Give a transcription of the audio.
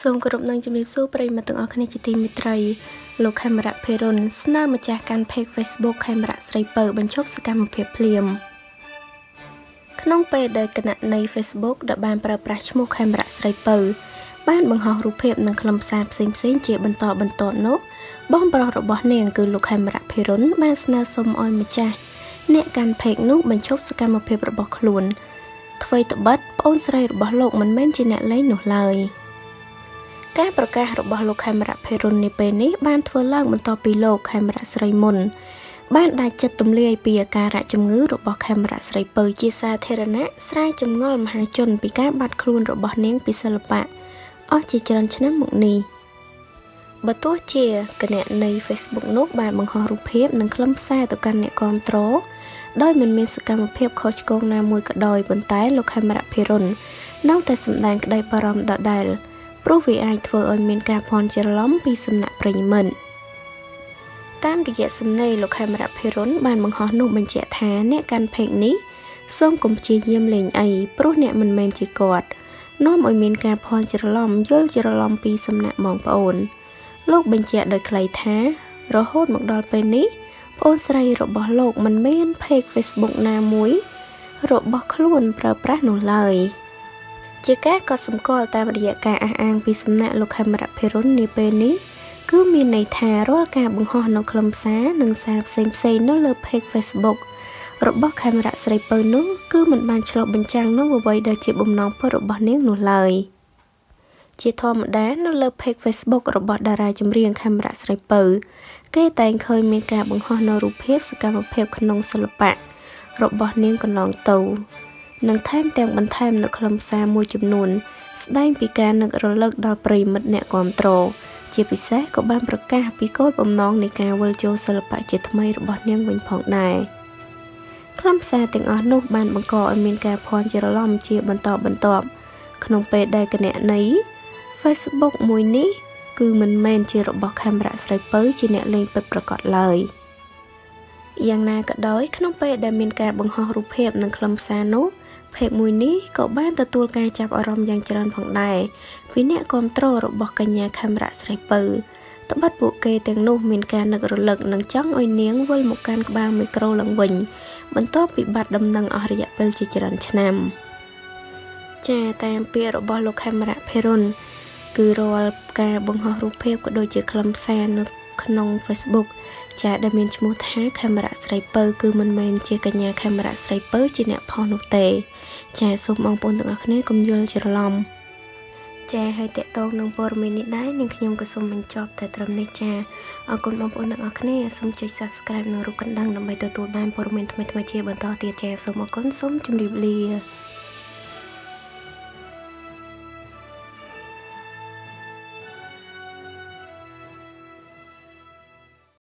សូមគោរពនឹងជំរាបសួរប្រិយមិត្តទាំងអស់គ្នាជាទីមេត្រីលោកខេមរៈ ភេរុន ស្នើម្ចាស់កាន់ Page Facebook ខេមរៈ ស្រីពៅ បញ្ឈប់សកម្មភាពភ្លាមក្នុងពេលដែលគណនី Facebook ដែលបានប្រើប្រាស់ឈ្មោះខេមរៈ ស្រីពៅ បានបង្ហោះរូបភាពនិងខ្លឹមសារផ្សេងៗជាបន្តបន្ទាប់នោះបងប្រុសរបស់នាងគឺលោកខេមរៈ ភេរុន បានស្នើសុំឲ្យម្ចាស់អ្នកកាន់ Page នោះបញ្ឈប់សកម្មភាពរបស់ខ្លួនថ្មីត្បិតប្អូនស្រីរបស់លោកមិនមែនជាអ្នកលេងនោះឡើយការប្រកាសរបស់លោកខេមរៈ ភេរុន នាពេលនេះបានធ្វើឡើងបន្ទាប់ពីលោកខេមរៈ ស្រីមុនបានដាច់ចិត្តទម្លាយពីអាការៈជំងឺរបស់ខេមរៈ ស្រីពៅជាសាធារណៈស្រាយចម្ងល់មហាជនពីការបាត់ខ្លួនរបស់នាងពីសិល្បៈអស់ជាច្រើនឆ្នាំមកនេះបើទោះជាគណនី Facebook នោះបានបង្ហោះរូបភាពនិងខ្លឹមសារទៅកាន់អ្នកគាំទ្រដោយមិនមានសកម្មភាពខុសឆ្គងណាមួយក៏ដោយប៉ុន្តែលោកខេមរៈ ភេរុន នៅតែសម្ដែងក្តីបារម្ភដដែលព្រោះវាអាចធ្វើឲ្យមានការភ័ន្តច្រឡំពីសំណាក់ប្រិយមិត្តតាមរយៈសំណេរលោកខេមរៈ ភេរុន បានបង្ហោះនោះបញ្ជាក់ថាអ្នកកាន់ Page នេះសូមកុំព្យាយាមលេងអីព្រោះអ្នកមិនមែនជាគាត់នាំឲ្យមានការភ័ន្តច្រឡំយល់ច្រឡំពីសំណាក់បងប្អូនលោកបញ្ជាក់ដោយខ្លីថារហូតមកដល់ពេលនេះប្អូនស្រីរបស់លោកមិនមាន Page Facebook ណាមួយរបស់ខ្លួនប្រើប្រាស់នោះឡើយជាការកត់សម្គាល់តាមរយៈការអះអាងពីសំណាក់លោកខេមរៈ ភេរុន នាពេលនេះគឺមានន័យថារាល់ការបង្ហោះនៅខ្លឹមសារនិងសារផ្សេងៗនៅលើ Page Facebook របស់ខេមរៈ ស្រីពៅនោះគឺមិនបានឆ្លុះបញ្ចាំងនូវអ្វីដែលជាបំណងពិតរបស់នាងនោះឡើយជាធម្មតានៅលើ Page Facebook របស់តារាចម្រៀងខេមរៈ ស្រីពៅគេតែងឃើញមានការបង្ហោះនៅរូបភាពសកម្មភាពក្នុងសិល្បៈរបស់នាងកន្លងទៅនិងថែមទាំងបន្ថែមនៅខ្លឹមសារមួយចំនួនស្ដែងពីការនឹករលឹកដល់ប្រិយមិត្តអ្នកគាំទ្រជាពិសេសក៏បានប្រកាសពីគោលបំណងនៃការវិលចូលសិល្បៈជាថ្មីរបស់នាងវិញផងដែរខ្លឹមសារទាំងអស់នោះបានបង្កឲ្យមានការភ័ន្តច្រឡំជាបន្តបន្ទាប់ក្នុងពេលដែលគណនី Facebook មួយនេះគឺមិនមែនជារបស់ខេមរៈ ស្រីពៅជាអ្នកលេងពិតប្រាកដឡើយយ៉ាងណាក៏ដោយក្នុងពេលដែលមានការបង្ហោះរូបភាពនិងខ្លឹមសារនោះPage មួយនេះក៏បានទទួលការចាប់អារម្មណ៍យ៉ាងច្រើនផងដែរពីអ្នកគាំទ្ររបស់កញ្ញាខេមរៈ ស្រីពៅត្បិតពួកគេទាំងនោះមានការនឹករលឹកនិងចង់ឲ្យនាងវិលមកកាន់ក្បាលមីក្រូឡើងវិញបន្ទាប់ពីបាត់ដំណឹងអស់រយៈពេលជាច្រើនឆ្នាំចាតាមពាក្យរបស់លោកខេមរៈ ភេរុន គឺរាល់ការបង្ហោះរូបភាពក៏ដូចជាខ្លឹមសារនៅក្នុង Facebook ចាដែលមានឈ្មោះថាខេមរៈ ស្រីពៅគឺមិនមែនជាកញ្ញាខេមរៈ ស្រីពៅជាអ្នកផុសនោះទេចាសូមបងប្អូនទាំងអស់គ្នាកុំយល់ច្រឡំចាហើយតេតងនឹងព័ត៌មាននេះដែរនាងខ្ញុំក៏សូមបញ្ចប់តែត្រឹមនេះចាអរគុណបងប្អូនទាំងអស់គ្នាសូមចុច Subscribe និងរូបកណ្ដឹងដើម្បីទទួលបានព័ត៌មានថ្មីៗជាបន្តទៀតចាសូមអរគុណសូមជម្រាបលា